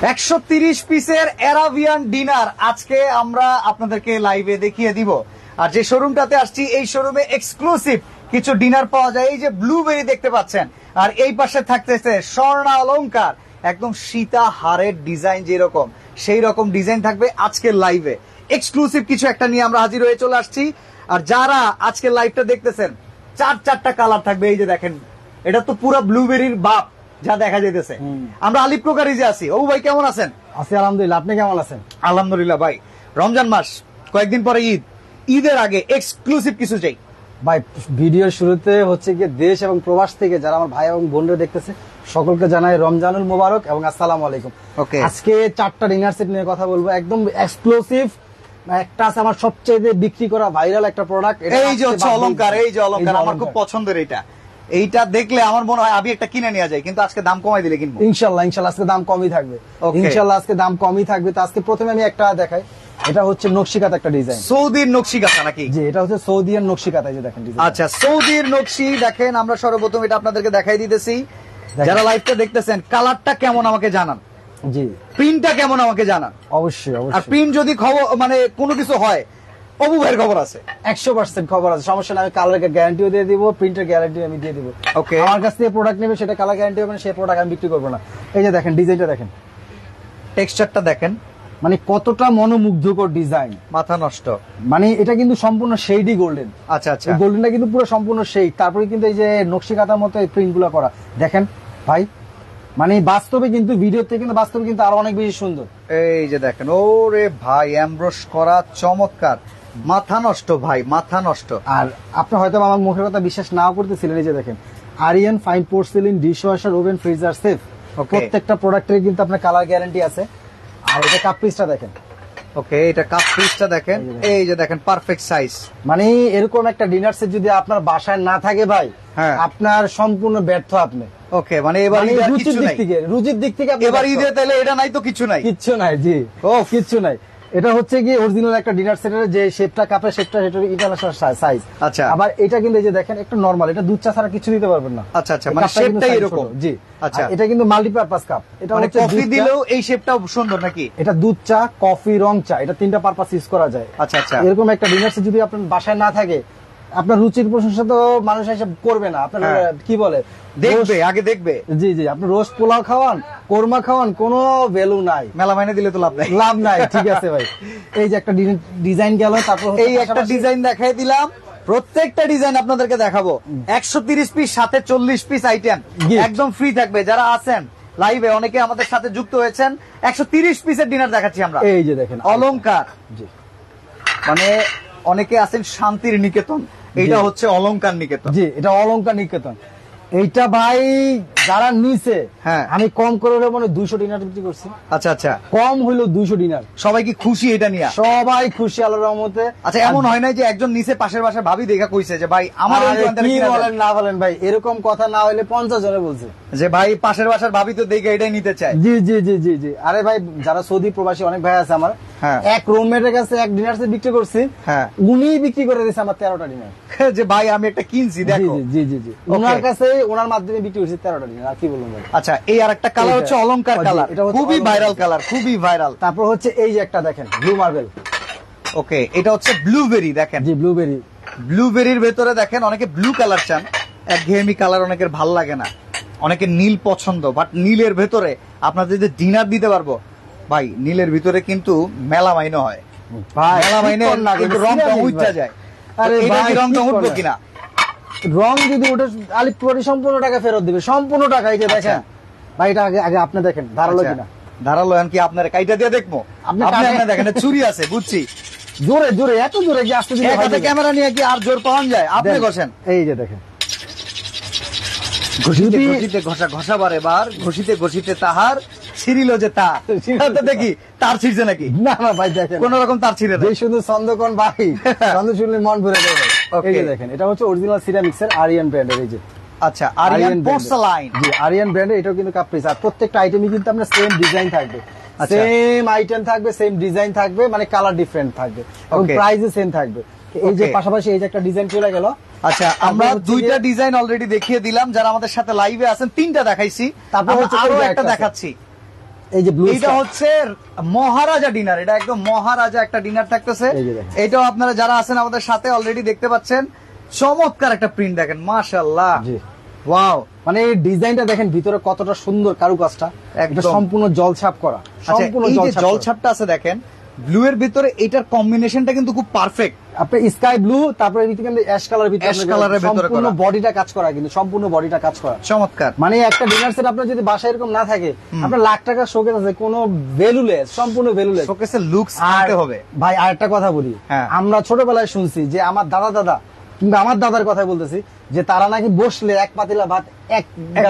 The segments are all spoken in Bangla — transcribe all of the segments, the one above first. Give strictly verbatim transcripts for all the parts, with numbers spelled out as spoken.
একশো তিরিশ পিসের অ্যারাবিয়ান ডিনার আজকে আমরা আপনাদেরকে লাইভে দেখিয়ে দিব। আর যে শোরুমটাতে আসছি এই শোরুমে এক্সক্লুসিভ কিছু ডিনার পাওয়া যায়। এই যে ব্লুবেরি দেখতে পাচ্ছেন, আর এই পাশে থাকতেছে স্বর্ণ অলংকার, একদম সীতা হারের ডিজাইন যেরকম সেই রকম ডিজাইন থাকবে আজকের লাইভে। এক্সক্লুসিভ কিছু একটা নিয়ে আমরা হাজির হয়ে চলে আসছি। আর যারা আজকের লাইভটা দেখতেছেন, চার চারটা কালার থাকবে। এই যে দেখেন, এটা তো পুরো ব্লুবেরির বাপ যা দেখা যাইতেছে। আমরা আলিপ প্রকারিজে আছি। ও ভাই কেমন আছেন? আছি আলহামদুলিল্লাহ, আপনি কেমন আছেন? আলহামদুলিল্লাহ ভাই। রমজান মাস, কয়েকদিন পরে ঈদ, ঈদের আগে এক্সক্লুসিভ কিছু চাই ভাই। ভিডিওর শুরুতে হচ্ছে কি দেশ এবং প্রবাস থেকে যারা আমার ভাই এবং বোনরা দেখতেছে সকলকে জানাই রমজানুল মোবারক এবং আসসালামু আলাইকুম। ওকে, আজকে চারটা ডিনার সেট নিয়ে কথা বলবো, একদম এক্সক্লুসিভ। একটা আছে আমার সবচেয়ে বিক্রি করা ভাইরাল একটা প্রোডাক্ট, এই যে হচ্ছে অলংকার। এই যে অলংকার আমার খুব পছন্দের। এটা এইটা দেখলে আমার মনে হয় আমি একটা কিনে নিয়ে যাই, কিন্তু আজকে দাম কমাই দিলে কিনবো ইনশাল্লাহ। ইনশাল্লাহ আজকে দাম কমই থাকবে, ইনশাল্লাহ আজকে দাম কমই থাকবে। তো আজকে প্রথমে আমি একটা দেখাই, এটা হচ্ছে নকশিকাতা একটা ডিজাইন, সৌদির নকশিকাতা নাকি? জি, এটা হচ্ছে সৌদিয়ান নকশিকাতা। এই যে দেখেন ডিজাইন। আচ্ছা, সৌদির নকশি দেখেন। আমরা সর্বপ্রথম এটা আপনাদেরকে দেখাই দিতেছি। যারা লাইভটা দেখতেছেন, কালারটা কেমন আমাকে জানান, জি প্রিন্টটা কেমন আমাকে জানান অবশ্যই আর অবশ্যই। প্রিন্ট যদি খবর মানে কোনো কিছু হয়, অবু ভাইয়ের খবর আছে, একশো পার্সেন্ট খবর আছে, সমস্যা নাই। আমি কালারের গ্যারান্টিও দিয়ে দিব, প্রিন্টের গ্যারান্টি আমি দিয়ে দিব। ওকে, আমার কাছ থেকে প্রোডাক্ট নেবে সেটা কালার গ্যারান্টি হবে না, সেই প্রোডাক্ট আমি বিক্রি করবো না। এই যে দেখেন ডিজাইনটা দেখেন, টেক্সচারটা দেখেন, মানে কতটা মনোমুগ্ধকর ডিজাইন, মাথা নষ্ট। মানে এটা কিন্তু সম্পূর্ণ শেডই গোল্ডেন। আচ্ছা আচ্ছা, গোল্ডেনটা কিন্তু পুরো সম্পূর্ণ শেড, তারপরে কিন্তু এই যে নকশিকাতার মতো এই প্রিন্ট গুলো করা দেখেন ভাই। মানে বাস্তবে কিন্তু ভিডিওতে কিন্তু বাস্তবে কিন্তু আরো অনেক বেশি সুন্দর। এই যে দেখেন, ওরে ভাই এমব্রশ করা, চমৎকার, মাথা নষ্ট ভাই, মাথা নষ্ট। আর আপনি হয়তো আমার মুখের কথা বিশ্বাস নাও করতেছিলেন। এই যে দেখেন, Aryan fine porcelain dish washer oven freezer safe, প্রত্যেকটা প্রোডাক্টের কিন্তু আপনার কালার গ্যারান্টি আছে। আর এটা কাপ পিসটা দেখেন, ওকে, এটা কাপ পিসটা দেখেন। এই যে দেখেন, পারফেক্ট সাইজ। মানে এরকম একটা ডিনার সেট যদি আপনার বাসায় না থাকে ভাই, হ্যাঁ, আপনার সম্পূর্ণ ব্যর্থ আপনি। ওকে, মানে এবার রুচির দিক থেকে, রুচির দিক থেকে এবার ঈদে তাহলে এটা নাই তো কিছু নাই, কিচ্ছু নাই। জি, ও কিচ্ছু নাই। এটা হচ্ছে কি অরিজিনাল একটা ডিনার সেটের যে শেপটা, কাপের শেপটা, সেটা ইন্টারন্যাশনাল সাইজ। আচ্ছা, আবার এটা কিন্তু এই যে দেখেন একটু নরমাল, এটা দুধ চা ছাড়া কিছু দিতে পারবেন না। আচ্ছা আচ্ছা, মানে শেপটাই এরকম। জি, আচ্ছা, এটা কিন্তু মাল্টিপারপাস কাপ। এটা মানে কফি দিলেও এই শেপটাও সুন্দর নাকি? এটা দুধ চা, কফি, রং চা, এটা তিনটা পারপাস ইউজ করা যায়। আচ্ছা আচ্ছা, এরকম একটা ডিনার সেট যদি আপনার বাসায় না থাকে, আপনার রুচির প্রশংসা তো মানুষ হিসেবে করবে না, আপনার কি বলে দেখবে, আগে দেখবে। জি জি, আপনি রোস্ট পোলাও খাওয়ান, কোরমা খাওয়ান, কোনো ভ্যালু নাই, মেলা মাইনে দিলে তো লাভ নাই, লাভ নাই। ঠিক আছে ভাই, এই যে একটা ডিজাইন গেল, তারপর এই একটা ডিজাইন দেখাই দিলাম। প্রত্যেকটা ডিজাইন আপনাদেরকে দেখাবো। একশো তিরিশ পিস, সাথে চল্লিশ পিস আইটেম একদম ফ্রি থাকবে। যারা আছেন লাইভে, অনেকে আমাদের সাথে যুক্ত হয়েছেন, একশো তিরিশ পিসের ডিনার দেখাচ্ছি আমরা। এই যে দেখেন অলংকার, জি, মানে অনেকে আছেন শান্তির নিকেতন, এইটা হচ্ছে অলংকার নিকেতন। জি, এটা অলংকার নিকেতন। এইটা ভাই যারা নিছে, হ্যাঁ, আমি কম করে হলে মানে দুইশো ডিনার বিক্রি করছি। আচ্ছা আচ্ছা, কম হইলো দুইশো ডিনার। সবাই কি খুশি এটা নিয়ে? সবাই খুশি আল্লাহর রহমতে। আচ্ছা, এমন হয় না যে একজন নিচে পাশের বাসায় ভাবি দেখা কইছে যে ভাই আমার কি বলেন না বলেন ভাই, এরকম কথা না হইলে পঞ্চাশ জনে বলছে যে ভাই পাশের বাসার ভাবি তো দেখে এটাই নিতে চায়। জি জি জি জি জি। আরে ভাই যারা সৌদি প্রবাসী অনেক ভাই আছে আমার, এক রুমমেটের কাছে এক ডিনার সেট বিক্রি করছি, হ্যাঁ, উনি বিক্রি করে দিয়েছে আমার তেরোটা ডিনার। যে ভাই আমি একটা কিনছি দেখো। জি জি জি, ওনার কাছে ওনার মাধ্যমে বিক্রি করছি তেরোটা ডিনার। আর কি বলবো ভাই। আচ্ছা, এই আর একটা কালার হচ্ছে অলংকার কালার, এটা খুবই ভাইরাল কালার, খুবই ভাইরাল। তারপর হচ্ছে এই যে একটা দেখেন ব্লু মার্বেল। ওকে, এটা হচ্ছে ব্লুবেরি। দেখেন, জি ব্লুবেরি। ব্লুবেরির ভেতরে দেখেন, অনেকে ব্লু কালার চান, একঘেয়েমি কালার অনেকের ভাল লাগে না, অনেকে নীল পছন্দ, বাট নীলের ভেতরে আপনাদের যে ডিনার দিতে পারবো ভাই, নীলের ভিতরে কিন্তু মেলা মাইনে হয় ভাই, মেলা মাইনে কিন্তু রংটা উঠা যায়। আরে ভাই, রংটা উঠবো কিনা? রং যদি ওটা আলিপুরি সম্পূর্ণ টাকা ফেরত দিবে, সম্পূর্ণ টাকা। এই যে দেখেন ভাই, এটা আগে আগে আপনি দেখেন ধারালো কিনা। ধারালো কি আপনার কাইটা দিয়ে দেখবো? আপনি দেখেন চুরি আছে, বুঝছি। জোরে জোরে, এত জোরে কি আসতে দিলে হাতে ক্যামেরা নিয়ে কি আর জোর পাওয়া যায়? আপনি ঘষেন। এই যে দেখেন, ঘষিতে ঘষিতে ঘষা ঘষা বারে বার, ঘষিতে ঘষিতে তাহার ছিড়িল যে তার। দেখি তার ছিড়ছে নাকি? না না ভাই, দেখেন কোন রকম তার ছিড়ে যে শুধু ছন্দকন ভাই, ছন্দ শুনলে মন ভরে যায় ভাই। এই যে দেখেন, এটা হচ্ছে অরিজিনাল সিরামিক্স এর আরিয়ান ব্র্যান্ডের। এই যে আচ্ছা, আরিয়ান পোর্সেলাইন। জি, আরিয়ান ব্র্যান্ডের, এটাও কিন্তু কাপ পিস। আর প্রত্যেকটা আইটেমই কিন্তু আপনার সেম ডিজাইন থাকবে, সেম আইটেম থাকবে, সেম ডিজাইন থাকবে, মানে কালার ডিফারেন্ট থাকবে এবং প্রাইসও সেম থাকবে। এই যে পাশাপাশি এই যে একটা ডিজাইন চলে গেল। আচ্ছা, আমরা দুইটা ডিজাইন অলরেডি দেখিয়ে দিলাম। যারা আমাদের সাথে লাইভে আছেন, তিনটা দেখাইছি, তারপর আরো একটা দেখাচ্ছি। এই যে ব্লু এটা হচ্ছে মহারাজা ডিনার, এটা একদম মহারাজা একটা ডিনার থাকতেছে। এটাও আপনারা যারা আছেন আমাদের সাথে অলরেডি দেখতে পাচ্ছেন, চমৎকার একটা প্রিন্ট দেখেন, মাশাআল্লাহ। ওয়াও, মানে এই ডিজাইনটা দেখেন ভিতরে কতটা সুন্দর কারুকাজটা, এটা সম্পূর্ণ জলছাপ করা, সম্পূর্ণ জলছাপ। জলছাপটা আছে দেখেন ব্লু এর ভিতরে, এটার কম্বিনেশনটা কিন্তু খুব পারফেক্ট। আপনি স্কাই ব্লু, তারপরে অ্যাশ কালারের ভিতরে, অ্যাশ কালারের ভিতরে সম্পূর্ণ বডিটা কাজ করা, কিন্তু সম্পূর্ণ বডিটা কাজ করা, চমৎকার। মানে একটা ডিনার সেট আপনার যদি বাসায় এরকম না থাকে, আপনার লাখ টাকা শোকেস আছে, কোনো ভ্যালুলেস, সম্পূর্ণ ভ্যালুলেস। শোকেসের লুকস আনতে হবে। ভাই আরেকটা কথা বলি, আমরা ছোটবেলায় শুনছি যে আমার দাদা দাদা কিংবা আমার দাদার কথা বলতেছি, যে তারা নাকি বসলে এক পাতিলা ভাত এক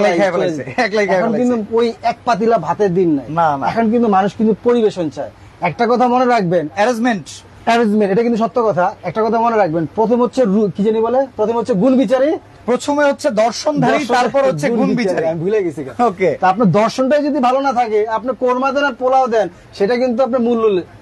এখন কিন্তু ওই এক পাতিলা ভাতের দিন নাই, এখন কিন্তু মানুষ কিন্তু পরিবেশন চায়। একটা কথা মনে রাখবেন, অ্যারেঞ্জমেন্ট অ্যারেঞ্জমেন্ট, এটা কিন্তু সত্য কথা। একটা কথা মনে রাখবেন, প্রথম হচ্ছে কি জানি বলে, প্রথম হচ্ছে গুণ বিচারী, প্রথমে হচ্ছে দর্শনধারী, তারপর হচ্ছে গুণ বিচারী। আমি ভুলে গেছি। ওকে, তা আপনার দর্শনটাই যদি ভালো না থাকে, আপনি কোরমা দেন আর পোলাও দেন, সেটা কিন্তু আপনার মূল্য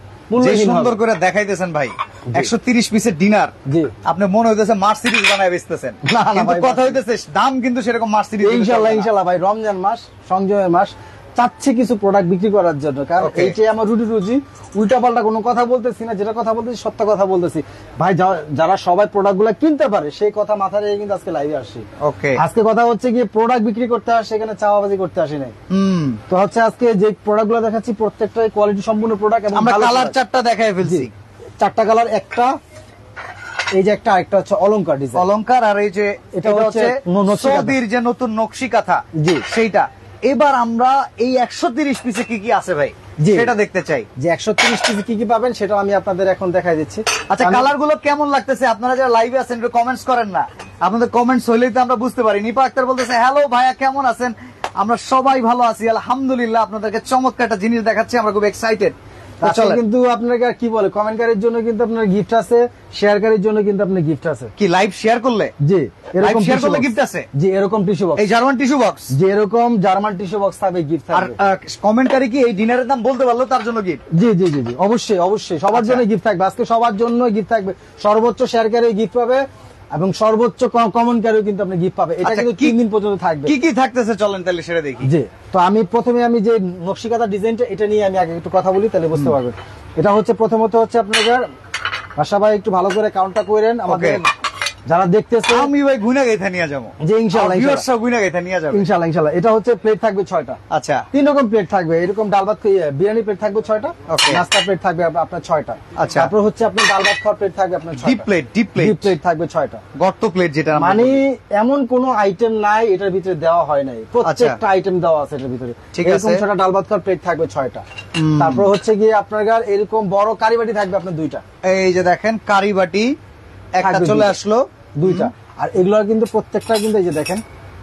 সুন্দর করে দেখাইতেছেন ভাই। একশো তিরিশ পিসের ডিনার, আপনি মনে হইতেছে মার্সিডিজ বানায় বেচতেছেন, কথা হইতেছে দাম কিন্তু সেরকম মার্সিডিজ। ইনশাল্লাহ ইনশাল্লাহ ভাই, রমজান মাস, সংযমের মাস, চাচ্ছে কিছু প্রোডাক্ট বিক্রি করার জন্য, কারণ এইটাই আমার রুটি রুজি। উল্টা পাল্টা কোনো কথা বলতেছি না, যেটা কথা বলতেছি সত্য কথা বলতেছি ভাই। যারা সবাই প্রোডাক্ট গুলা কিনতে পারে, সেই কথা মাথায় রেখে কিন্তু আজকে লাইভে আসছি। ওকে, আজকে কথা হচ্ছে কি, প্রোডাক্ট বিক্রি করতে আসে, সেখানে চাওয়াবাজি করতে আসি নাই। তো হচ্ছে আজকে যে প্রোডাক্ট গুলো দেখাচ্ছি, প্রত্যেকটাই কোয়ালিটি সম্পূর্ণ প্রোডাক্ট। এবং আমরা কালার চারটা দেখাই ফেলছি, চারটা কালার, একটা এই যে একটা, একটা হচ্ছে অলংকার ডিজাইন, অলংকার, আর এই যে এটা হচ্ছে সৌদির যে নতুন নকশি কাঁথা, জি সেইটা। এবার আমরা এই একশো তিরিশ পিসে কি কি আছে ভাই, সেটা দেখতে চাই। যে একশো তিরিশ পিসে কি কি পাবেন, সেটা আমি আপনাদের এখন দেখাই দিচ্ছি। আচ্ছা, কালার গুলো কেমন লাগতেছে? আপনারা যারা লাইভে আছেন একটু কমেন্টস করেন না, আপনাদের কমেন্টস হইলেই তো আমরা বুঝতে পারি। নিপা আক্তার বলতেছে, হ্যালো ভাইয়া কেমন আছেন? আমরা সবাই ভালো আছি আলহামদুলিল্লাহ। আপনাদেরকে চমৎকার একটা জিনিস দেখাচ্ছি, আমরা খুব এক্সাইটেড। কিন্তু আপনাকে কি বলে, কমেন্টকারীর জন্য কিন্তু আপনার গিফট আছে, শেয়ারকারীর জন্য কিন্তু আপনার গিফট আছে। কি লাইভ শেয়ার করলে? জি, এরকম শেয়ার করলে গিফট আছে। জি, এরকম টিস্যু বক্স, এই জার্মান টিস্যু বক্স, যে এরকম জার্মান টিস্যু বক্স থাকবে, গিফট থাকবে। আর কমেন্টকারী কি এই ডিনারের দাম বলতে পারলো, তার জন্য গিফট? জি জি জি জি, অবশ্যই অবশ্যই সবার জন্য গিফট থাকবে। আজকে সবার জন্য গিফট থাকবে, সর্বোচ্চ শেয়ারকারী গিফট পাবে এবং সর্বোচ্চ কমন ক্যারিও কিন্তু আপনি গিফট পাবে। এটা কিন্তু তিন দিন পর্যন্ত থাকবে। কি কি থাকতেছে চলেন তাহলে সেটা দেখি। জি, তো আমি প্রথমে আমি যে নকশিকাঁথা ডিজাইনটা, এটা নিয়ে আমি আগে একটু কথা বলি, তাহলে বুঝতে পারবেন। এটা হচ্ছে প্রথমত হচ্ছে আপনাদের বাসা ভাই, একটু ভালো করে কাউন্টটা করেন আমাদের যারা দেখতেছে। আমি ভাই গুনা গাইথা নিয়ে যাবো, যে ইনশাআল্লাহ ভিউয়ার্সরা গুনা গাইথা নিয়ে যাবে ইনশাআল্লাহ ইনশাআল্লাহ। এটা হচ্ছে প্লেট থাকবে ছয়টা। আচ্ছা, তিন রকম প্লেট থাকবে, এরকম ডাল ভাত বিরিয়ানি প্লেট থাকবে ছয়টা, নাস্তা প্লেট থাকবে আপনার ছয়টা। আচ্ছা, তারপর হচ্ছে আপনার ডাল ভাত খাওয়ার প্লেট থাকবে আপনার ছয়টা, deep plate deep plate deep plate থাকবে ছয়টা, গর্ত প্লেট যেটা। মানে এমন কোন আইটেম নাই এটার ভিতরে দেওয়া হয় নাই, প্রত্যেকটা আইটেম দেওয়া আছে এটার ভিতরে। এরকম ছয়টা ডাল ভাত খাওয়ার প্লেট থাকবে ছয়টা। তারপর হচ্ছে গিয়ে আপনার এরকম বড় কারি বাটি থাকবে আপনার দুইটা। এই যে দেখেন কারি বাটি একটা চলে আসলো, দুইটা। আর এগুলো কিন্তু প্রত্যেকটা কিন্তু এই যে দেখেন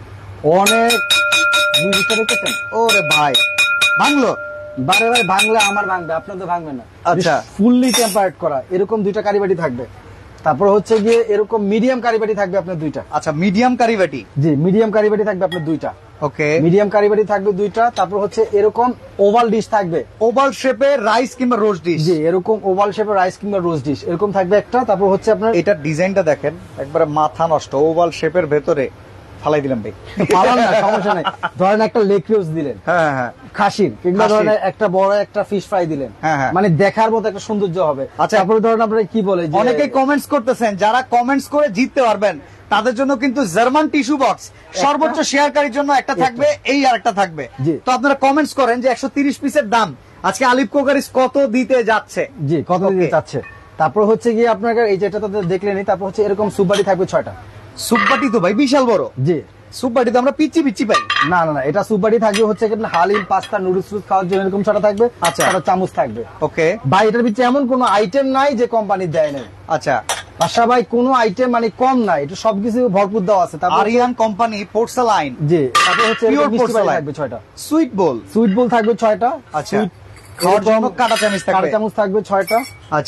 অনেক দেখতেছেন। ওরে ভাই ভাঙলো, বারে ভাই ভাঙলে আমার ভাঙবে, আপনার তো ভাঙবে না। আচ্ছা, ফুললি টেম্পারেট করা এরকম দুইটা কারিবাটি থাকবে। তারপর হচ্ছে গিয়ে এরকম মিডিয়াম কারিবাটি থাকবে আপনার দুইটা। আচ্ছা, মিডিয়াম কারিবাটি, জি মিডিয়াম কারিবাটি থাকবে আপনার দুইটা। ওকে, মিডিয়াম কারিবাটি থাকবে দুইটা। তারপর হচ্ছে এরকম ওভাল ডিশ থাকবে, ওভাল শেপের রাইস কিংবা রোস্ট ডিশ। জি, এরকম ওভাল শেপের রাইস কিংবা রোস্ট ডিশ এরকম থাকবে একটা। তারপর হচ্ছে আপনার এটার ডিজাইনটা দেখেন, একবারে মাথা নষ্ট, ওভাল শেপের ভেতরে ফালাই দিলাম ভাই, ফালান না সমস্যা নাই। ধরেন একটা লেগ রোস্ট দিলেন, হ্যাঁ হ্যাঁ খাসির, কিংবা ধরেন একটা বড় একটা ফিশ ফ্রাই দিলেন, মানে দেখার মতো একটা সৌন্দর্য হবে। আচ্ছা, তারপরে ধরেন আপনারা কি বলে, অনেকেই কমেন্টস করতেছেন, যারা কমেন্টস করে জিততে পারবেন তাদের জন্য কিন্তু জার্মান টিস্যু বক্স সর্বোচ্চ শেয়ারকারীর জন্য একটা থাকবে, এই আর একটা থাকবে। তো আপনারা কমেন্টস করেন যে একশো তিরিশ পিসের দাম আজকে আলিফ কোকারিস কত দিতে যাচ্ছে। জি, কত দিতে যাচ্ছে। তারপর হচ্ছে গিয়ে আপনার এই যেটা তো দেখলেনই। তারপর হচ্ছে এরকম সুপবাটি থাকবে ছয়টা। সুপবাটি তো ভাই বিশাল বড়। জি, সুপবাটি তো আমরা পিচ্ছি পিচ্ছি পাই। না না না, এটা সুপবাটি থাকবে হচ্ছে হালিম পাস্তা নুডলস খাওয়ার জন্য এরকম ছটা থাকবে। আচ্ছা, একটা চামচ থাকবে। ওকে ভাই, এটার ভিতরে এমন কোন আইটেম নাই যে কোম্পানি দেয় নাই। আচ্ছা, বাসা ভাই কোনো আইটেম মানে কম নাই, এটা সবকিছু ভরপুর দেওয়া আছে। তারপর আরিয়ান কোম্পানি পোর্সেলাইন। জি, তারপর হচ্ছে পিওর পোর্সেলাইন থাকবে ছয়টা। সুইট বোল, সুইট বোল থাকবে ছয়টা। আচ্ছা, খাওয়ার জন্য কাঁটা চামচ থাকবে, কাঁটা চামচ থাকবে ছয়টা। আচ্ছা,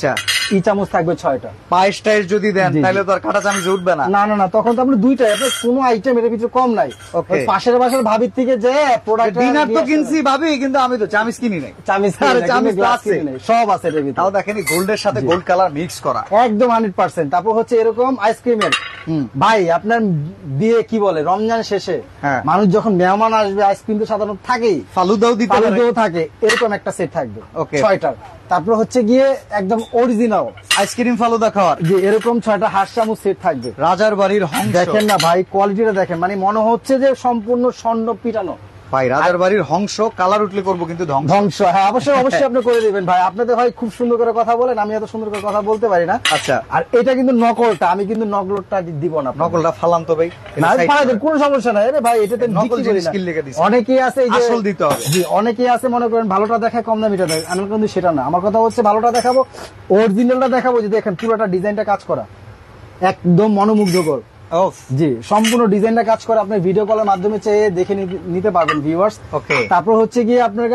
ই চামচ থাকবে ছয়টা। পায়েস টাইস যদি দেন তাহলে তো আর কাঁটা চামচ উঠবে না। না না না, তখন তো আপনি দুইটাই, আপনার কোনো আইটেম এর ভিতরে কম নাই। ওকে, পাশের বাসার ভাবির থেকে যে প্রোডাক্ট ডিনার তো কিনছি ভাবি, কিন্তু আমি তো চামচ কিনি নাই। চামচ চামচ আছে, সব আছে এর ভিতরে। তাও দেখেন গোল্ডের সাথে গোল্ড কালার মিক্স করা, একদম হান্ড্রেড পার্সেন্ট। তারপর হচ্ছে এরকম আইসক্রিমের ভাই, আপনার বিয়ে কি বলে রমজান শেষে মানুষ যখন মেহমান আসবে, আইসক্রিম তো সাধারণত থাকেই, ফালুদাও দিতে পারে, ফালুদাও থাকে, এরকম একটা সেট থাকবে ওকে ছয়টার। তারপর হচ্ছে গিয়ে একদম অরিজিনাল আইসক্রিম ফালুদা খাওয়ার যে এরকম ছয়টা হাঁস চামচ সেট থাকবে। রাজার বাড়ির হংস দেখেন না ভাই, কোয়ালিটিটা দেখেন, মানে মনে হচ্ছে যে সম্পূর্ণ স্বর্ণ পিটানো ভাই। রাজার বাড়ির হংস কালার উঠলে করবো কিন্তু ধ্বংস। ধ্বংস, হ্যাঁ অবশ্যই অবশ্যই আপনি করে দিবেন ভাই। আপনাদের ভাই খুব সুন্দর করে কথা বলেন, আমি এত সুন্দর করে কথা বলতে পারি না। আচ্ছা, আর এটা কিন্তু নকলটা, আমি কিন্তু নকলটা দিব না। নকলটা ফালান তো ভাই, না ফালাই দেন, কোনো সমস্যা নাই। আরে ভাই এটাতে নকল জিনিস কিল লেগে দিছে। অনেকেই আছে এই যে আসল দিতে হবে। জি, অনেকেই আছে মনে করেন ভালোটা দেখায় কম দামিটা দেয়, আমি কিন্তু সেটা না। আমার কথা হচ্ছে ভালোটা দেখাবো, অরিজিনালটা দেখাবো, যে দেখেন পুরোটা ডিজাইনটা কাজ করা একদম মনোমুগ্ধকর। জি, সম্পূর্ণ ডিজাইনটা কাজ করে, আপনি ভিডিও কলের মাধ্যমে চেয়ে দেখে নিতে পারবেন ভিউয়ার্স। ওকে, তারপর হচ্ছে গিয়ে আপনার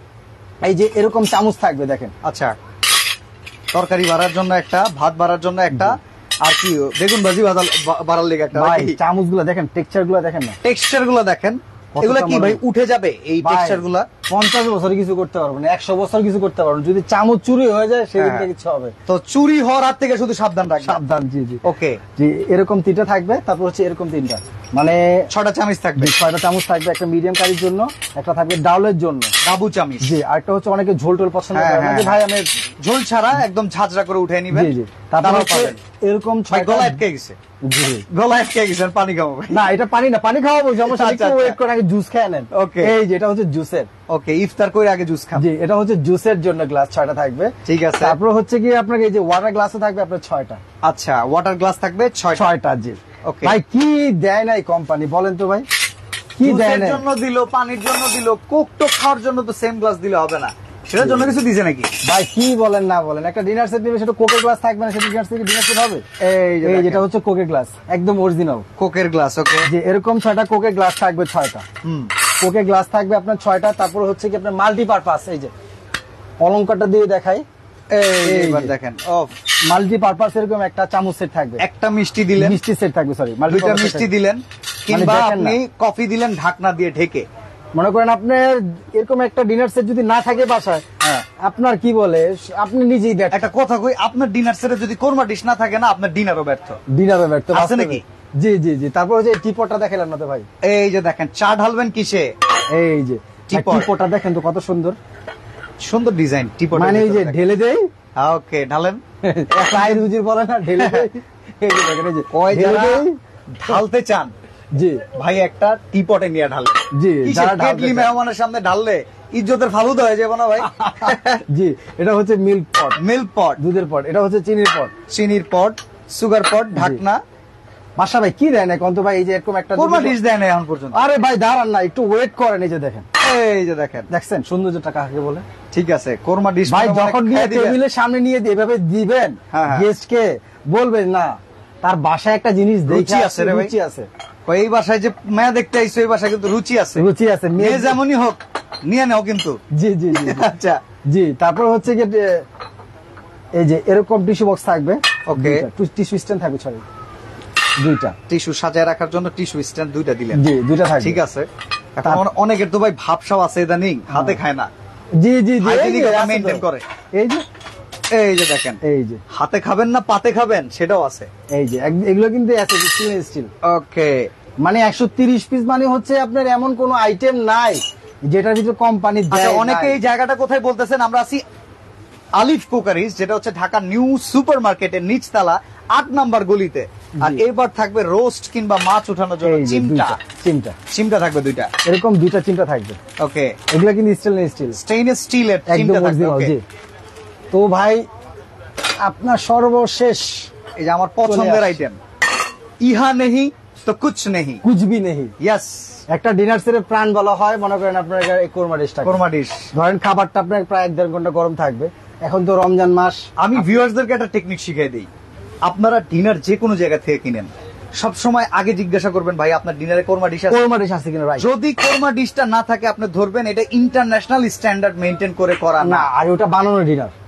এই যে এরকম চামচ থাকবে দেখেন। আচ্ছা, তরকারি বাড়ার জন্য একটা, ভাত বাড়ার জন্য একটা, আর কি বেগুন ভাজি বাড়ার লেগে একটা। ভাই চামচ গুলো দেখেন, টেক্সচার গুলো দেখেন না, টেক্সচার গুলো দেখেন, এগুলা কি ভাই উঠে যাবে এই টেক্সচার গুলা? পঞ্চাশ বছর কিছু করতে পারবেন, একশো বছর কিছু করতে পারবেন, যদি চামচ চুরি হয়ে যায় সেদিনটা কিছু হবে। তো চুরি হওয়ার হাত থেকে শুধু সাবধান রাখবেন। সাবধান, জি জি ওকে। জি, এরকম তিনটা থাকবে, তারপর হচ্ছে এরকম তিনটা, মানে ছয়টা চামচ থাকবে। ছয়টা চামচ থাকবে, একটা মিডিয়াম কারির জন্য, একটা থাকবে ডাউলের জন্য ডাবু চামচ। জি, আরেকটা হচ্ছে অনেকে ঝোল টোল পছন্দ করে না, যে ভাই আমি ঝোল ছাড়া একদম ঝাঁঝরা করে উঠে নিবেন। জি জি, তারপর হচ্ছে এরকম ছয় গলা আটকে গেছে। জি, গলা আটকে গেছে, পানি খাবো ভাই। না এটা পানি না, পানি খাওয়াবো সমস্যা নেই, একটু ওয়েট করে আগে জুস খেয়ে নেন। ওকে, এই যে এটা হচ্ছে জুসের। ওকে, ইফতার করে আগে জুস খান। জি, এটা হচ্ছে জুসের জন্য গ্লাস ছয়টা থাকবে। ঠিক আছে, তারপর হচ্ছে কি আপনার এই যে ওয়াটার গ্লাসও থাকবে আপনার ছয়টা। আচ্ছা, ওয়াটার গ্লাস থাকবে ছয় ছয়টা। জি, ওকে। ভাই কি দেয় নাই কোম্পানি বলেন তো ভাই, কি দেয় নাই? জন্য দিল, পানির জন্য দিল, কোক টোক খাওয়ার জন্য তো সেম গ্লাস দিলে হবে না, সেটার জন্য কিছু দিছে নাকি? ভাই কি বলেন না বলেন, একটা ডিনার সেট দিবে, সেটা কোকের গ্লাস থাকবে না, সেটা ডিনার সেট ডিনার সেট হবে? এই যে যেটা হচ্ছে কোকের গ্লাস, একদম অরিজিনাল কোকের গ্লাস। ওকে, যে এরকম ছয়টা কোকের গ্লাস থাকবে ছয়টা। হুম, কোকের গ্লাস থাকবে আপনার ছয়টা। তারপর হচ্ছে কি আপনার মাল্টিপারপাস, এই যে অলংকারটা দিয়ে দেখাই, এইবার দেখেন অফ মাল্টিপারপাস এরকম একটা চামচ সেট থাকবে, একটা মিষ্টি দিলেন, মিষ্টি সেট থাকবে, সরি দুইটা মিষ্টি দিলেন, কিংবা আপনি কফি দিলেন ঢাকনা দিয়ে ঢেকে। মনে করেন আপনার এরকম একটা ডিনার সেট যদি না থাকে বাসায়, আপনার কি বলে আপনি নিজেই দেখ একটা কথা কই, আপনার ডিনার সেটে যদি কোরমা ডিশ না থাকে না, আপনার ডিনারও ব্যর্থ। ডিনারও ব্যর্থ আছে নাকি? জি জি জি। তারপর যে টিপটটা দেখালেন না তো ভাই, এই যে দেখেন চা ঢালবেন কিসে, এই যে টিপটটা দেখেন তো কত সুন্দর সুন্দর ডিজাইন টিপট, মানে এই যে ঢেলে দেই। ওকে, ঢালেন, ফ্রাই রুজির বলে না, ঢেলে দেই। এই যে দেখেন, এই যে ওই যারা ঢালতে চান, জি ভাই একটা টিপটে নিয়ে ঢালবেন। জি, যারা কেটলি মেহমানের সামনে ঢাললে ইজ্জতের ফালুদা হয়ে যাবে না ভাই? জি, এটা হচ্ছে মিল্ক পট, মিল্ক পট, দুধের পট। এটা হচ্ছে চিনির পট, চিনির পট, সুগার পট, ঢাকনা। বাসা ভাই কি দেয় না কন্ত ভাই, এই যে এরকম একটা কোরমা ডিশ দেয় না এখন পর্যন্ত। আরে ভাই দাঁড়ান না, একটু ওয়েট করেন। এই যে দেখেন, এই যে দেখেন, দেখছেন সৌন্দর্য টাকা কাকে বলে? ঠিক আছে, কোরমা ডিশ ভাই যখন নিয়ে টেবিলের সামনে নিয়ে এভাবে দিবেন গেস্টকে, বলবেন না তার বাসায় একটা জিনিস রুচি আছে রে ভাই, রুচি আছে। এই বাসায় যে মেয়ে দেখতে আইছো, এই বাসায় কিন্তু রুচি আছে, রুচি আছে, মেয়ে যেমনই হোক নিয়ে নাও কিন্তু। জি জি জি, আচ্ছা জি। তারপর হচ্ছে কি এই যে এরকম টিস্যু বক্স থাকবে। ওকে, টিস্যু স্ট্যান্ড থাকবে, সরি দুইটা টিস্যু সাজায় রাখার জন্য টিস্যু স্ট্যান্ড দুইটা দিলেন। জি, দুইটা থাকবে, ঠিক আছে। এখন অনেকের তো ভাই ভাবসাব আছে ইদানিং, হাতে খায় না। জি জি জি, মেইনটেইন করে। এই যে এই যে দেখেন, এই যে হাতে খাবেন না পাতে খাবেন সেটাও আছে। এই যে এগুলো কিন্তু আছে স্টেনলেস স্টিল। ওকে, মানে একশো তিরিশ পিস মানে হচ্ছে আপনার এমন কোন আইটেম নাই যেটার ভিতরে কোম্পানি দেয়। অনেকে এই জায়গাটা কোথায় বলতেছেন, আমরা আছি আলিফ কুকারিজ, যেটা হচ্ছে ঢাকা নিউ সুপার মার্কেটের নিচতলা আট নাম্বার গলিতে। আর এবার থাকবে রোস্ট কিংবা মাছ উঠানোর জন্য চিমটা, চিমটা চিমটা থাকবে দুইটা, এরকম দুইটা চিমটা থাকবে। ওকে, এগুলো কিন্তু স্টেনলেস স্টিল, স্টেইনলেস স্টিলের চিমটা থাকবে। ওকে, তো ভাই আপনার সর্বশেষ এই যে আমার পছন্দের আইটেম, ইহা নেহি তো কুছ নেহি, কুছ ভি নেহি। ইয়েস, একটা ডিনার সেটের প্রাণ বলা হয়, মনে করেন আপনার এই কোরমা ডিশটা। কোরমা ডিশ ধরেন খাবারটা আপনার প্রায় এক দেড় ঘন্টা গরম থাকবে। এখন তো রমজান মাস, আমি ভিউয়ার্সদেরকে একটা টেকনিক শিখিয়ে দিই। আপনারা ডিনার যে কোনো জায়গা থেকে কিনেন, সব সময় আগে জিজ্ঞাসা করবেন ভাই আপনার ডিনারে কোরমা ডিশ আছে, কোরমা ডিশ আছে কিনা। ভাই যদি কোরমা ডিশটা না থাকে আপনি ধরবেন এটা ইন্টারন্যাশনাল স্ট্যান্ডার্ড মেইনটেইন করে করা না, আর ওটা বানানো ডিনার।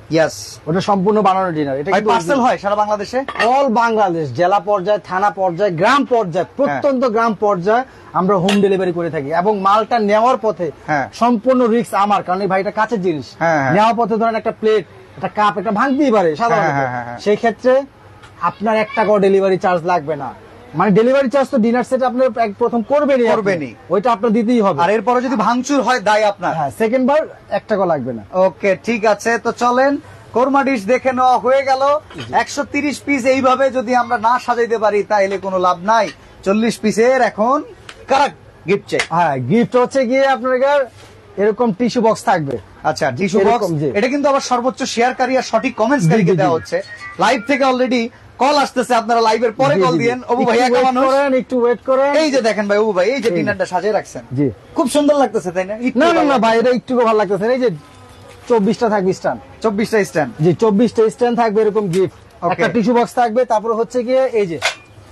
ইয়েস, ওটা সম্পূর্ণ বানানো ডিনার। এটা কিন্তু পার্সেল হয় সারা বাংলাদেশে, অল বাংলাদেশ, জেলা পর্যায়ে, থানা পর্যায়ে, গ্রাম পর্যায়ে, প্রত্যন্ত গ্রাম পর্যায়ে আমরা হোম ডেলিভারি করে থাকি। এবং মালটা নেওয়ার পথে সম্পূর্ণ রিস্ক আমার, কারণ এই ভাইটা কাছের জিনিস, নেওয়ার পথে ধরেন একটা প্লেট, একটা কাপ, একটা ভাঙতেই পারে সাধারণত, সেই ক্ষেত্রে আপনার এক টাকাও ডেলিভারি চার্জ লাগবে না। মানে ডেলিভারি চার্জ তো ডিনার সেট আপনি প্রথম করবেনই করবেনই, ওইটা আপনার দিতেই হবে। আর এরপরে যদি ভাঙচুর হয় দায় আপনার। হ্যাঁ, সেকেন্ড বার এক টাকা লাগবে না। ওকে, ঠিক আছে। তো চলেন কোরমা ডিশ দেখে নেওয়া হয়ে গেল। একশো তিরিশ পিস এইভাবে যদি আমরা না সাজাইতে পারি তাহলে কোনো লাভ নাই। চল্লিশ পিসের এখন কারা গিফট চাই? হ্যাঁ, গিফট হচ্ছে গিয়ে আপনার এরকম টিস্যু বক্স থাকবে। আচ্ছা, টিস্যু বক্স, এটা কিন্তু আবার সর্বোচ্চ শেয়ারকারী আর সঠিক কমেন্টসকারীকে দেওয়া হচ্ছে। লাইভ থেকে অলরেডি কল আসতেছে, আপনারা লাইভের পরে কল দিয়েন। অবু ভাই একা মানুষ, একটু ওয়েট করেন। এই যে দেখেন ভাই, অবু ভাই এই যে ডিনারটা সাজিয়ে রাখছেন, জি খুব সুন্দর লাগতেছে, তাই না? না না না ভাই, এটা একটু ভালো লাগতেছে। এই যে চব্বিশটা থাকবে স্ট্যান্ড, চব্বিশটা স্ট্যান্ড, জি চব্বিশটা স্ট্যান্ড থাকবে এরকম গিফট। একটা টিস্যু বক্স থাকবে, তারপর হচ্ছে গিয়ে এই যে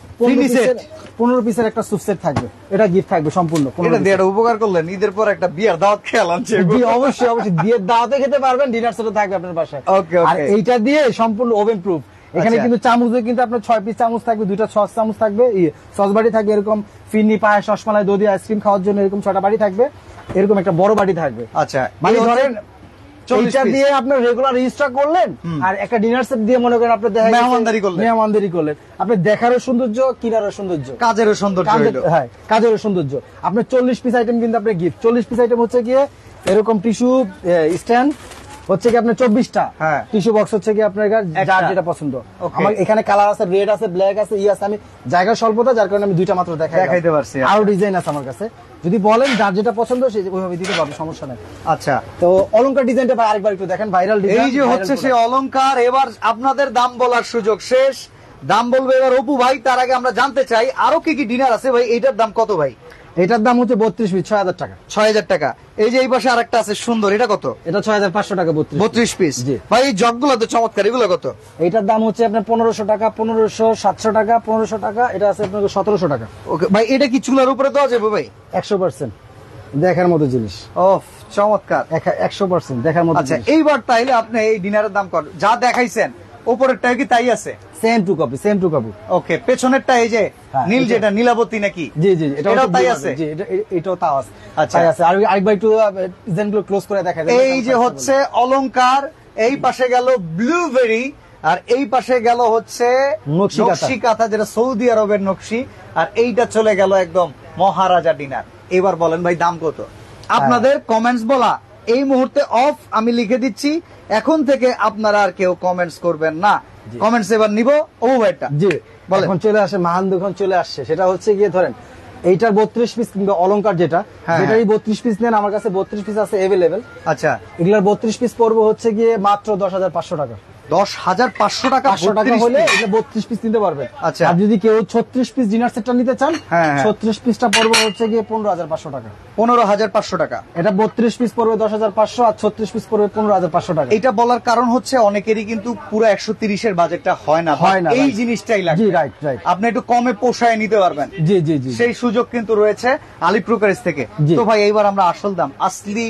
পনেরো পিসের একটা সুপ সেট থাকবে, এটা গিফট থাকবে সম্পূর্ণ। এটা দিয়ে একটা উপকার করলেন, ঈদের পর একটা বিয়ার দাওয়াত খেয়াল আনছে। জি অবশ্যই অবশ্যই, বিয়ের দাওয়াতে খেতে পারবেন, ডিনার সেটও থাকবে আপনার বাসায়। ওকে, আর এইটা দিয়ে সম্পূর্ণ ওভেন প্রুফ। এখানে কিন্তু চামচে কিন্তু আপনার ছয় পিস চামচ থাকবে, দুইটা সস চামচ থাকবে, সস বাড়ি থাকবে, এরকম ফিরনি, পায়েস, রসমালাই, দধি, আইসক্রিম খাওয়ার জন্য এরকম ছয়টা বাড়ি থাকবে, এরকম একটা বড় বাড়ি থাকবে। আচ্ছা, মানে ধরেন এইটা দিয়ে আপনার রেগুলার রেজিস্টার করলেন, আর একটা ডিনার সেট দিয়ে মনে করেন আপনি মেহমানদারি করলেন, মেহমানদারি করলেন, আপনি দেখারও সৌন্দর্য, কিনারও সৌন্দর্য, কাজেরও সৌন্দর্য, হ্যাঁ কাজেরও সৌন্দর্য। আপনার চল্লিশ পিস আইটেম কিন্তু আপনার গিফট। চল্লিশ পিস আইটেম হচ্ছে গিয়ে এরকম টিস্যু স্ট্যান্ড হচ্ছে কি আপনার চব্বিশটা, টিস্যু বক্স হচ্ছে কি আপনার যার যেটা পছন্দ। আমার এখানে কালার আছে, রেড আছে, ব্ল্যাক আছে, ই আছে। আমি জায়গার স্বল্পতা, যার কারণে আমি দুইটা মাত্র দেখাইতে পারছি। আরো ডিজাইন আছে আমার কাছে, যদি বলেন যার যেটা পছন্দ সে ওইভাবে দিতে পারবে, সমস্যা নাই। আচ্ছা, তো অলংকার ডিজাইনটা ভাই আরেকবার একটু দেখেন, ভাইরাল ডিজাইন। এই যে হচ্ছে সে অলংকার। এবার আপনাদের দাম বলার সুযোগ শেষ, দাম বলবে এবার অপু ভাই। তার আগে আমরা জানতে চাই আরো কি কি ডিনার আছে ভাই, এইটার দাম কত ভাই? এটার দাম হচ্ছে বত্রিশ পিস, ছয় হাজার টাকা। ছয় হাজার টাকা। এই যে এই পাশে আরেকটা আছে সুন্দর, এটা কত? এটা ছয় হাজার পাঁচশো টাকা, বত্রিশ বত্রিশ পিস। ভাই এই জগগুলো তো চমৎকার, এগুলো কত? এটার দাম হচ্ছে আপনার পনেরোশো টাকা, পনেরোশো, সাতশো টাকা, পনেরোশো টাকা। এটা আছে আপনার সতেরোশো টাকা। ওকে ভাই, এটা কি চুলার উপরে দেওয়া যাবে ভাই? একশো পার্সেন্ট দেখার মতো জিনিস। ও চমৎকার, একশো পার্সেন্ট দেখার মতো। আচ্ছা, এইবার তাইলে আপনি এই ডিনারের দাম কত? যা দেখাইছেন উপরেরটা কি তাই আছে? Same to copy, same to copy. Okay, পেছনেরটা এই যে নীল, যেটা নীলাবতী নাকি? জি জি, এটাও তাই আছে। জি, এটাও তাও আছে। আচ্ছা আছে। আর আরেকবার একটু ডিজাইনগুলো ক্লোজ করে দেখাই। এই যে হচ্ছে অলংকার, এই পাশে গেল ব্লুবেরি, আর এই পাশে গেল হচ্ছে নকশি কাঁথা, যেটা সৌদি আরবের নকশি, আর এইটা চলে গেল একদম মহারাজা ডিনার। এবার বলেন ভাই দাম কত? আপনাদের কমেন্টস বলা এই মুহূর্তে অফ, আমি লিখে দিচ্ছি। এখন থেকে আপনারা আর কেউ কমেন্টস করবেন না। কমেন্টস এবার নিব অবু ভাইটা। জি বলেন। এখন চলে আসে মহান দুখন চলে আসছে, সেটা হচ্ছে গিয়ে ধরেন এইটার বত্রিশ পিস কিংবা অলংকার যেটা, যেটাই বত্রিশ পিস নেন, আমার কাছে বত্রিশ পিস আছে এভেলেবেল। আচ্ছা, এগুলার বত্রিশ পিস পড়বো হচ্ছে গিয়ে মাত্র দশ হাজার পাঁচশো টাকা। দশ হাজার পাঁচশো টাকা, পাঁচশো টাকা হলে এটা বত্রিশ পিস নিতে পারবেন। আচ্ছা, আর যদি কেউ ছত্রিশ পিস ডিনার সেটটা নিতে চান, ছত্রিশ পিসটা পড়বে হচ্ছে গিয়ে পনেরো হাজার পাঁচশো টাকা। পনেরো হাজার পাঁচশো টাকা। এটা বত্রিশ পিস পড়বে দশ হাজার পাঁচশো, আর ছত্রিশ পিস পড়বে পনেরো হাজার পাঁচশো টাকা। এটা বলার কারণ হচ্ছে অনেকেরই কিন্তু পুরো একশো তিরিশের বাজেটটা হয় না, হয় না, এই জিনিসটাই লাগে। জি রাইট রাইট, আপনি একটু কমে পোষায় নিতে পারবেন। জি জি জি, সেই সুযোগ কিন্তু রয়েছে আলিফ প্রকারিস থেকে। তো ভাই এইবার আমরা আসল দাম, আসলি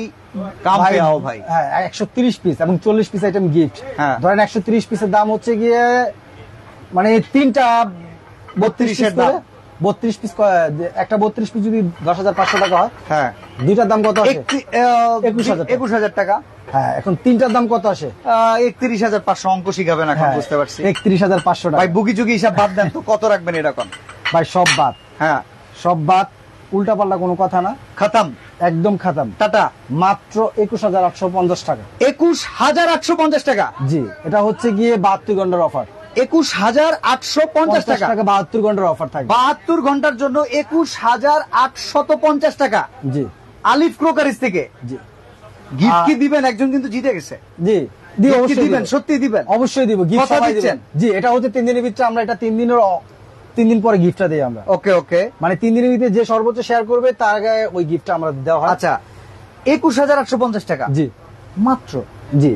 ভাই একশো তিরিশ পিস এবং চল্লিশ পিস আইটেম গিফট। ধরেন একশো তিরিশ পিসের দাম হচ্ছে গিয়ে মানে তিনটা বত্রিশের দাম, বত্রিশ পিস, একটা বত্রিশ পিস যদি দশ হাজার পাঁচশো টাকা হয়, হ্যাঁ দুইটার দাম কত আসে? একুশ হাজার একুশ হাজার টাকা। হ্যাঁ, এখন তিনটার দাম কত আসে? একত্রিশ হাজার পাঁচশো। অঙ্ক শিখাবেন এখন, বুঝতে পারছি। একত্রিশ হাজার পাঁচশো টাকা। ভাই বুকি চুকি হিসাব বাদ দেন তো, কত রাখবেন এরকম? ভাই সব বাদ, হ্যাঁ সব বাদ, উল্টা পাল্টা কোনো কথা না, খাতাম, একদম খাতাম। টাটা, মাত্র একুশ হাজার আটশো পঞ্চাশ টাকা। একুশ হাজার আটশো পঞ্চাশ টাকা। জি, এটা হচ্ছে গিয়ে বাহাত্তর ঘন্টার অফার। একুশ হাজার আটশো পঞ্চাশ টাকা, বাহাত্তর ঘন্টার অফার থাকবে। বাহাত্তর ঘন্টার জন্য একুশ হাজার আটশত পঞ্চাশ টাকা। জি, আলিফ ক্রোকারিস থেকে। জি, গিফট কি দিবেন? একজন কিন্তু জিতে গেছে। জি দিবেন, সত্যি দিবেন? অবশ্যই দিব। গিফট দিচ্ছেন? জি, এটা হচ্ছে তিন দিনের ভিতরে, আমরা এটা তিন দিনের তিন দিন পরে গিফটটা দিই আমরা। ওকে ওকে, মানে তিন দিনের ভিতরে যে সর্বোচ্চ শেয়ার করবে তার আগে ওই গিফটটা আমরা দেওয়া হয়। আচ্ছা, একুশ হাজার আটশো পঞ্চাশ টাকা। জি মাত্র। জি,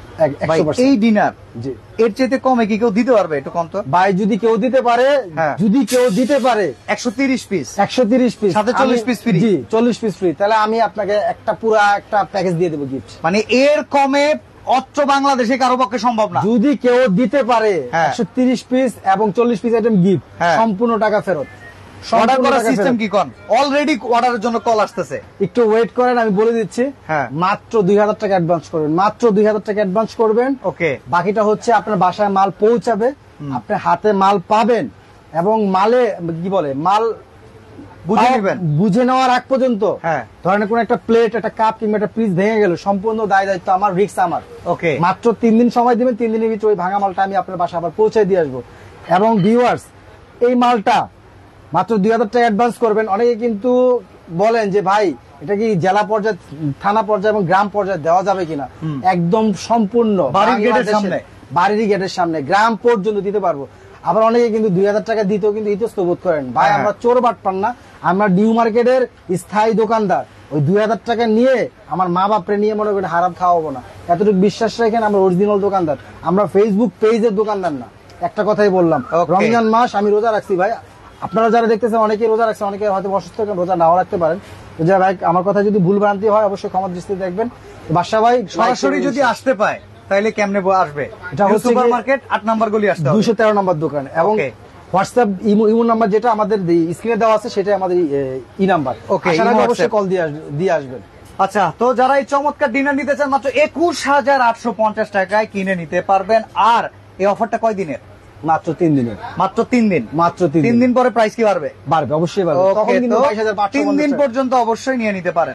এই ডিনার জি এর চাইতে কমে কি কেউ দিতে পারবে? একটু কম তো ভাই, যদি কেউ দিতে পারে, যদি কেউ দিতে পারে একশো তিরিশ পিস, একশো তিরিশ পিস সাথে চল্লিশ পিস ফ্রি। জি, চল্লিশ পিস ফ্রি, তাহলে আমি আপনাকে একটা পুরা একটা প্যাকেজ দিয়ে দেবো গিফট। মানে এর কমে অত্র বাংলাদেশে কারো পক্ষে সম্ভব না। যদি কেউ দিতে পারে হ্যাঁ। একশো তিরিশ পিস এবং চল্লিশ পিস আইটেম গিফট, হ্যাঁ। সম্পূর্ণ টাকা ফেরত। অর্ডার সম্পূর্ণ করার টাকা সিস্টেম ফেরত। কি কোন? অলরেডি অর্ডারের জন্য কল আসতেছে। একটু ওয়েট করেন, আমি বলে দিচ্ছি। হ্যাঁ। মাত্র দুই হাজার টাকা অ্যাডভান্স করবেন, মাত্র দুই হাজার টাকা অ্যাডভান্স করবেন। ওকে। বাকিটা হচ্ছে আপনার বাসায় মাল পৌঁছাবে, আপনার হাতে মাল পাবেন এবং মালে কি বলে মাল বুঝে পাও- নেবেন। বুঝে নেওয়ার আগ পর্যন্ত হ্যাঁ। ধরেন কোন একটা প্লেট, একটা কাপ কিংবা একটা পিস ভেঙে গেল, সম্পূর্ণ দায় দায়িত্ব আমার, রিস্ক আমার। ওকে। মাত্র তিন দিন সময় দিবেন, তিন দিনের ভিতরে ওই ভাঙা মালটা আমি আপনার বাসা আবার পৌঁছে দিয়ে আসবো। এবং ভিউয়ার্স, এই মালটা মাত্র দুই হাজার টাকা অ্যাডভান্স করবেন। অনেকে কিন্তু বলেন যে ভাই এটা কি জেলা পর্যায়ে, থানা পর্যায়ে এবং গ্রাম পর্যায়ে দেওয়া যাবে কিনা? একদম সম্পূর্ণ বাড়ির গেটের বাংলাদেশের সামনে। বাড়ির গেটের সামনে গ্রাম পর্যন্ত দিতে পারবো। আবার অনেকে কিন্তু দুই হাজার টাকা দিতেও কিন্তু ইতস্ত বোধ করেন, ভাই হ্যাঁ। আমরা চোর বাট পান না, আমরা নিউ মার্কেটের স্থায়ী দোকানদার। ওই দুই হাজার টাকা নিয়ে আমার মা বাপরে নিয়ে মনে করেন হারাম খাওয়াবো না, এতটুকু বিশ্বাস রাখেন। আমরা অরিজিনাল দোকানদার, আমরা ফেসবুক পেজের দোকানদার না। একটা কথাই বললাম, Okay. রমজান মাস আমি রোজা রাখছি ভাই। আপনারা যারা দেখতেছেন অনেকে রোজা রাখছে, অনেকে হয়তো অসুস্থ থাকেন, রোজা নাও রাখতে পারেন। তো যাই ভাই, আমার কথা যদি ভুল ভ্রান্তি হয় অবশ্যই ক্ষমা দৃষ্টিতে দেখবেন। বাসা ভাই সরাসরি যদি আসতে পায় তাহলে কেমনে ব- আসবে? এটা হচ্ছে সুপার গিয়ে- মার্কেট আট নাম্বার গলি আসতে হবে। দুইশো তেরো নম্বর দোকান এবং Okay. WhatsApp imo imo number যেটা আমাদের স্ক্রিনে দেওয়া আছে সেটাই আমাদের ই নাম্বার। Okay, আসার ইমো আগে অবশ্যই WhatsApp। কল দিয়ে আসবে- দিয়ে আসবেন। আচ্ছা, তো যারা এই চমৎকার ডিনার নিতে চান মাত্র একুশ হাজার আটশো পঞ্চাশ টাকায় কিনে নিতে পারবেন। আর এই অফারটা কয় দিনের? মাত্র তিন দিনের, মাত্র তিন দিন। মাত্র তিন তিন দিন দিন পরে প্রাইস কি বাড়বে? বাড়বে, অবশ্যই বাড়বে। তখন ওকে, কিন্তু তো বাইশ হাজার পাঁচশো তিন দিন পঞ্চাশ টাকা। পর্যন্ত অবশ্যই নিয়ে নিতে পারেন।